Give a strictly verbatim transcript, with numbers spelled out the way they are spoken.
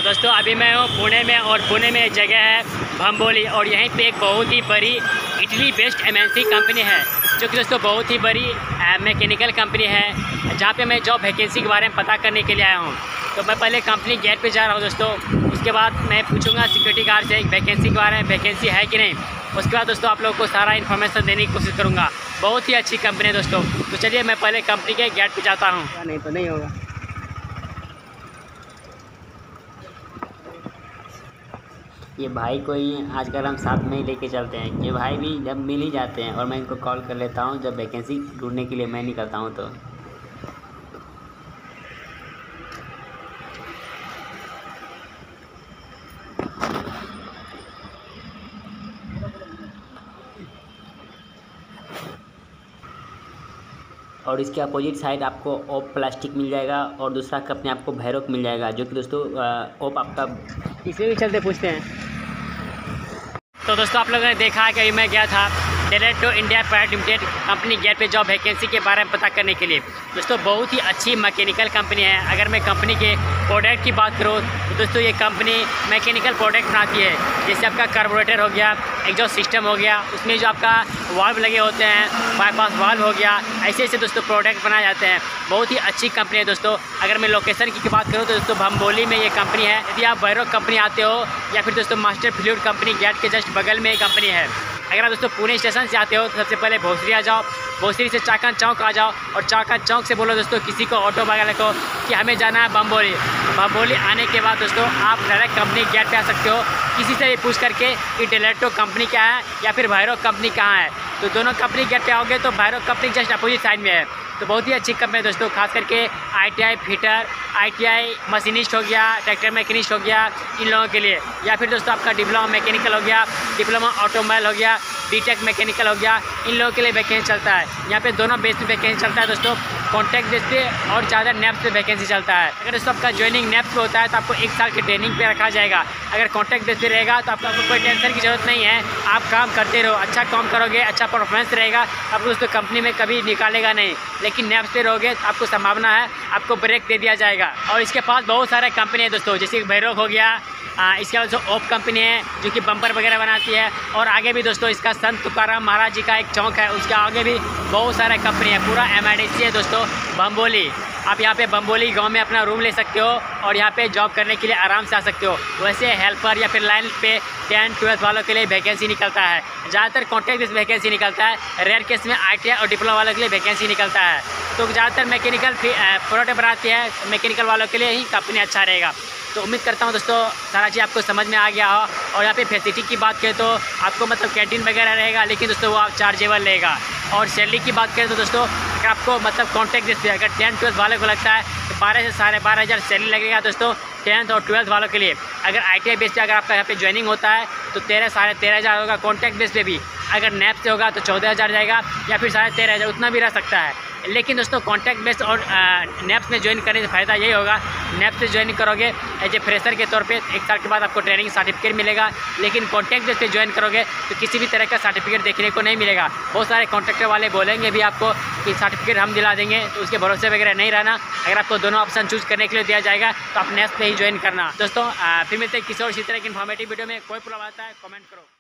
दोस्तों अभी मैं हूँ पुणे में, और पुणे में एक जगह है भंबोली, और यहीं पे एक बहुत ही बड़ी इटली बेस्ड एमएनसी कंपनी है, जो कि दोस्तों बहुत ही बड़ी मैकेनिकल कंपनी है, जहाँ पे मैं जॉब वैकेंसी के बारे में पता करने के लिए आया हूँ। तो मैं पहले कंपनी गेट पे जा रहा हूँ दोस्तों, उसके बाद मैं पूछूंगा सिक्योरिटी गार्ड से वैकेंसी के बारे में, वैकेंसी है कि नहीं। उसके बाद दोस्तों आप लोगों को सारा इन्फॉर्मेशन देने की कोशिश करूँगा। बहुत ही अच्छी कंपनी है दोस्तों। तो चलिए मैं पहले कंपनी के गेट पे जाता हूँ। नहीं तो नहीं होगा। ये भाई को ही आजकल हम साथ में ही लेके चलते हैं। ये भाई भी जब मिल ही जाते हैं, और मैं इनको कॉल कर लेता हूँ जब वैकेंसी ढूंढने के लिए मैं निकलता हूँ। तो और इसके अपोजिट साइड आपको ओप प्लास्टिक मिल जाएगा, और दूसरा कंपनी आपको भैरोक मिल जाएगा, जो कि दोस्तों ओप आपका इसे भी चलते पूछते हैं। तो दोस्तों आप लोगों ने देखा कि अभी मैं गया था डेलेटो India private limited company gate पे जॉब वैकेंसी के बारे में पता करने के लिए। दोस्तों बहुत ही अच्छी मैकेनिकल कंपनी है। अगर मैं कंपनी के प्रोडक्ट की बात करूँ तो दोस्तों ये कंपनी मैकेनिकल प्रोडक्ट बनाती है, जैसे आपका कार्बोरेटर हो गया, एग्जॉस्ट सिस्टम हो गया, उसमें जो आपका वाल्व लगे होते हैं, बाईपास वाल्व हो गया, ऐसे ऐसे दोस्तों प्रोडक्ट बनाए जाते हैं। बहुत ही अच्छी कंपनी है दोस्तों। अगर मैं लोकेशन की बात करूँ तो दोस्तों भंबोली में ये कंपनी है। यदि आप भैरोक कंपनी आते हो या फिर दोस्तों मास्टर फ्लूइड कंपनी गेट के जस्ट बगल में ये कंपनी है। अगर आप दोस्तों पुणे स्टेशन से आते हो तो सबसे पहले भोसरी आ जाओ, भोसरी से चाकन चौक आ जाओ, और चाकन चौक से बोलो दोस्तों किसी को ऑटो वगैरह को कि हमें जाना है भंबोली। भंबोली आने के बाद दोस्तों आप डायरेक्ट कंपनी गेट पे आ सकते हो, किसी से भी पूछ करके कि डेलेटो कंपनी क्या है या फिर भैरोक कंपनी कहाँ है। तो दोनों कंपनी गेट पे आओगे तो भैरोक कंपनी जस्ट अपोजिट साइड में है। तो बहुत ही अच्छी कंपनी है दोस्तों। खास करके आईटीआई फिटर, आईटीआई मशीनिस्ट हो गया, ट्रैक्टर मैकेनिस्ट हो गया, इन लोगों के लिए, या फिर दोस्तों आपका डिप्लोमा मैकेनिकल हो गया, डिप्लोमा ऑटोमोबाइल हो गया, बीटेक मैकेनिकल हो गया, इन लोगों के लिए वैकेंसी चलता है। यहाँ पे दोनों बेस पे वैकेंसी चलता है दोस्तों, कॉन्ट्रैक्ट बेस पे और ज़्यादा नेप्स पे वैकेंसी चलता है। अगर दोस्तों आपका ज्वाइनिंग नेप्स पे होता है तो आपको एक साल की ट्रेनिंग पे रखा जाएगा। अगर कॉन्ट्रैक्ट बेस पे रहेगा तो आपको कोई टेंशन की जरूरत नहीं है, आप काम करते रहो, अच्छा काम करोगे, अच्छा परफॉर्मेंस रहेगा, आपको दोस्तों कंपनी में कभी निकालेगा नहीं। लेकिन नेप्स पे रहोगे तो आपको संभावना है आपको ब्रेक दे दिया जाएगा। और इसके पास बहुत सारे कंपनी है दोस्तों, जैसे भैरोक हो गया, आ, इसके बाद दोस्तों ओप कंपनी है जो कि बम्पर वगैरह बनाती है, और आगे भी दोस्तों इसका संत तुकाराम महाराज जी का एक चौक है, उसके आगे भी बहुत सारे कंपनी है। पूरा एमआईडीसी है दोस्तों भंबोली। आप यहाँ पे भंबोली गांव में अपना रूम ले सकते हो और यहाँ पे जॉब करने के लिए आराम से आ सकते हो। वैसे हेल्पर या फिर लाइन पे टेन ट्वेल्थ वालों के लिए वैकेंसी निकलता है, ज़्यादातर कॉन्ट्रैक्ट बेस वैकेंसी निकलता है। रेयर केस में आईटीआई और डिप्लोमा वालों के लिए वैकेंसी निकलता है। तो ज़्यादातर मैकेनिकल प्रोडक्ट बनाती है, मैकेनिकल वालों के लिए ही कंपनी अच्छा रहेगा। तो उम्मीद करता हूँ दोस्तों सारा चीज़ आपको समझ में आ गया हो। और यहाँ पे फैसिलिटी की बात करें तो आपको मतलब कैंटीन वगैरह रहेगा, लेकिन दोस्तों वो आप चार्जेबल रहेगा। और सैलरी की बात करें तो दोस्तों अगर आपको मतलब कॉन्ट्रैक्ट बेस पे अगर टेंथ ट्वेल्थ वाले को लगता है तो बारह से साढ़े बारह हज़ार सैलरी लगेगा दोस्तों टेंथ और ट्वेल्थ वालों के लिए। अगर आईटीआई बेस पे अगर आपका यहाँ पे ज्वाइनिंग होता है तो तेरह साढ़े तेरह हज़ार होगा। कॉन्ट्रैक्ट बेस पे भी अगर नैप से होगा तो चौदह हज़ार जाएगा, या फिर साढ़े तेरह हज़ार, उतना भी रह सकता है। लेकिन दोस्तों कॉन्ट्रैक्ट बेस और नैप्स में ज्वाइन करने से फ़ायदा यही होगा, नैप्स से ज्वाइन करोगे एज ए फ्रेशर के तौर पे एक साल के बाद आपको ट्रेनिंग सर्टिफिकेट मिलेगा। लेकिन कॉन्ट्रैक्ट बेस पे ज्वाइन करोगे तो किसी भी तरह का सर्टिफिकेट देखने को नहीं मिलेगा। बहुत सारे कॉन्ट्रैक्टर वाले बोलेंगे भी आपको कि सर्टिफिकेट हम दिला देंगे, तो उसके भरोसे वगैरह नहीं रहना। अगर आपको दोनों ऑप्शन चूज़ करने के लिए दिया जाएगा तो आप नैप्स पे ही ज्वाइन करना। दोस्तों फिर मिलते हैं किसी और इसी तरह की इन्फॉर्मेटिव वीडियो में। कोई प्रॉब्लम आता है कमेंट करो।